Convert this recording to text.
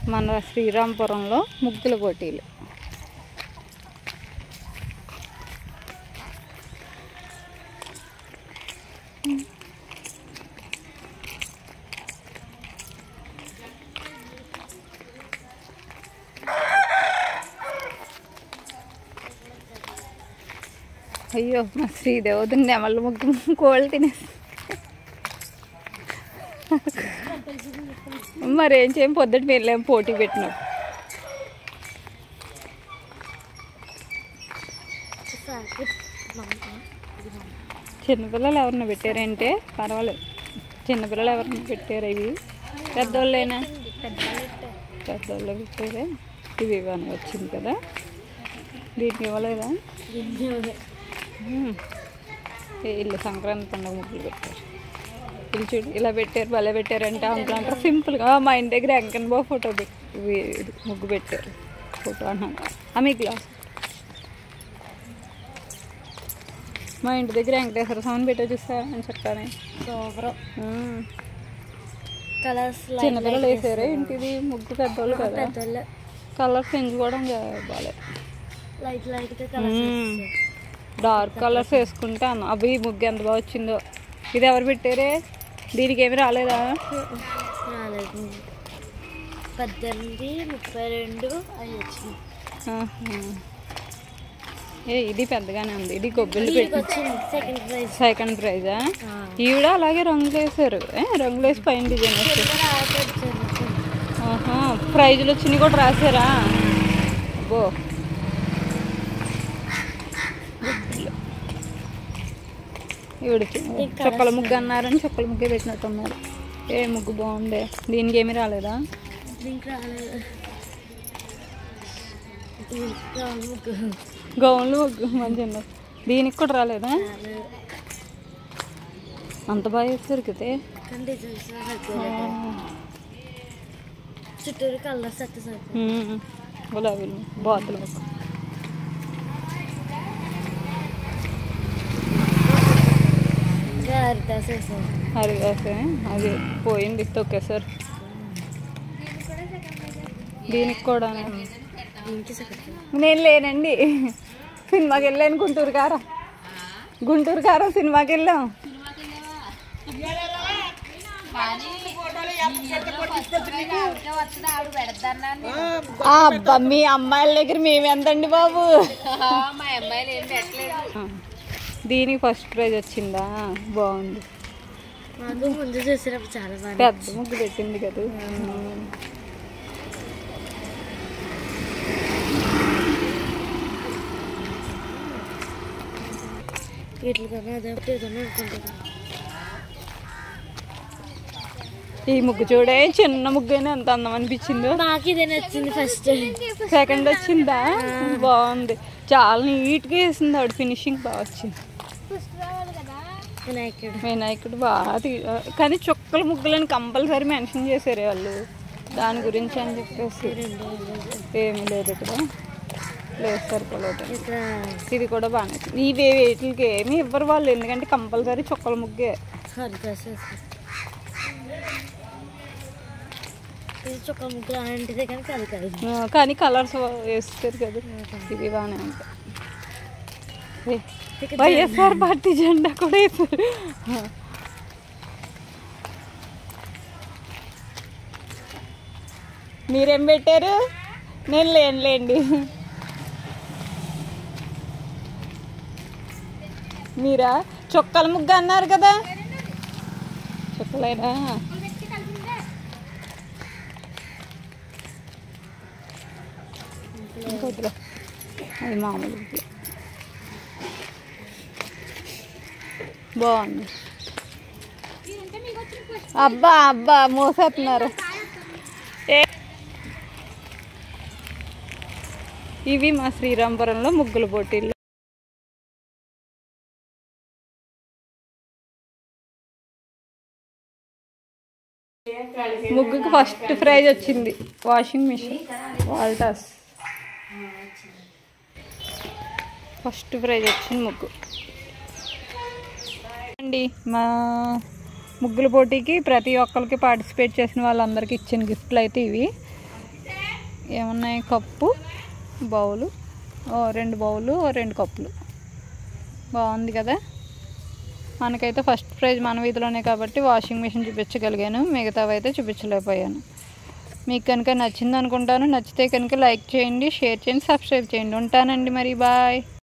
మన శ్రీరాంపురంలో ముగ్గుల పోటీలు. అయ్యో మా శ్రీదేవతని నెమళ్ళ ముగ్గు కోళ్ళు తినేసి మరేం చేయం పొద్దుట వెళ్ళాం పోటీ పెట్టినాం. చిన్నపిల్లలు ఎవరన్నా పెట్టారంటే పర్వాలేదు. చిన్నపిల్లలు ఎవరన్నా పెట్టారు ఇవి పెద్దోళ్ళేనా? పెద్దోళ్ళు పెట్టారే. ఇవి ఇవన్నీ వచ్చింది కదా, దీనికి ఇవ్వలేదా? ఇల్లు సంక్రాంతి పండుగ ముగ్గులు పెట్టారు. ఇల్లు చూడు ఇలా పెట్టారు, భలే పెట్టారంటే అంటారు సింపుల్గా. మా ఇంటి దగ్గర వెంకన్న బాబు ఫోటో ముగ్గు పెట్టారు. ఫోటో అన్నా మీ గ్లాస్. మా ఇంటి దగ్గర వెంకటేశ్వర స్వామిని పెట్టా చూసా అని చెప్పాను. చిన్నపిల్లలు వేసారా ఇంటిది ముగ్గు? పెద్దోళ్ళు కదా, కలర్స్ పెంచుకోవడం బాగాలేదు. డార్క్ కలర్స్ వేసుకుంటే అవి ముగ్గు ఎంత బాగా వచ్చిందో. ఇది ఎవరు పెట్టారే? దీనికి ఏమి రాలేదా? 18, 32 అవి వచ్చింది. ఇది పెద్దగానే ఉంది. ఇది గొబ్బిళ్ళు పెట్టి సెకండ్ ప్రైజా? ఈవిడ అలాగే రంగులు వేసారు. రంగులు వేసి పైన డిజైన్ వేసారు. ప్రైజులు వచ్చినాయి కూడా రాసారా? అబ్బో ఈవిడికి చుక్కల ముగ్గు అన్నారని చుక్కల ముగ్గే పెట్టినట్టు ఉన్నారు. ఏ ముగ్గు బాగుండే. దీనికి ఏమి రాలేదా? గౌన్లు ముగ్గు మంచిగా. దీనికి కూడా రాలేదా? అంత బాగా వేస్తారు కదా. చుట్టూరు కలర్స్ గులాబీలు బాతులు ముగ్గు. హరిదాసే అది పోయింది తొక్కేసారు. దీనికి కూడా నేను లేనండి. సినిమాకి వెళ్ళాను గుంటూరు కారం సినిమాకి వెళ్ళాం. అబ్బా మీ అమ్మాయిల దగ్గర మేము ఎంతండి బాబు? దీనికి ఫస్ట్ ప్రైజ్ వచ్చిందా? బాగుంది. ముందు చూసినప్పుడు చాలా బాగా పెద్ద ముగ్గు పెట్టింది కదా. ఈ ముగ్గు చూడే, చిన్న ముగ్గైనా ఎంత అందం అనిపించిందో. నాకు ఇదే నచ్చింది. ఫస్ట్ సెకండ్ వచ్చిందా? బాగుంది. చాలా నీట్గా వేసింది ఆవిడ. ఫినిషింగ్ బాగా వచ్చింది. వినాయకుడు బాగా కానీ చుక్కల ముగ్గులని కంపల్సరీ మెన్షన్ చేశారు వాళ్ళు. దాని గురించి అని చెప్పేసి ఏమీ లేదు ఇక్కడ. లేదు సరిపోలేదు. ఇది కూడా బాగానే. ఇవి వీటికి ఏమి ఇవ్వరు వాళ్ళు, ఎందుకంటే కంపల్సరీ చుక్కల ముగ్గే. చుక్కల ముగ్గు అలాంటిదే కానీ కలర్స్ వేస్తారు కదా. ఇది బాగానే ఉంటాయి. వైఎస్ఆర్ పార్టీ జెండా కూడా వేస్తారు. మీరేం పెట్టారు? నేను లేనులేండి. మీరా చుక్కల ముగ్గు అన్నారు కదా? చుక్కలేనా? ఇంకోటిలో అది మామూలు బాగుంది. అబ్బా అబ్బా మోసేస్తున్నారు. ఇవి మా శ్రీరాంపురంలో ముగ్గుల పోటీలు. ముగ్గుకి ఫస్ట్ ప్రైజ్ వచ్చింది washing machine Voltas. First prize వచ్చింది ముగ్గు అండి. మా ముగ్గుల పోటీకి ప్రతి ఒక్కరికి పార్టిసిపేట్ చేసిన వాళ్ళందరికీ ఇచ్చిన గిఫ్ట్లు అయితే ఇవి. ఏమున్నాయి, కప్పు, బౌలు, 2 బౌలు, 2 కప్పులు. బాగుంది కదా. మనకైతే ఫస్ట్ ప్రైజ్ మన వీధిలోనే కాబట్టి వాషింగ్ మిషన్ చూపించగలిగాను, మిగతావి అయితే చూపించలేకపోయాను. మీకు కనుక నచ్చింది అనుకుంటాను. నచ్చితే కనుక లైక్ చేయండి, షేర్ చేయండి, సబ్స్క్రైబ్ చేయండి. ఉంటానండి మరి, బాయ్.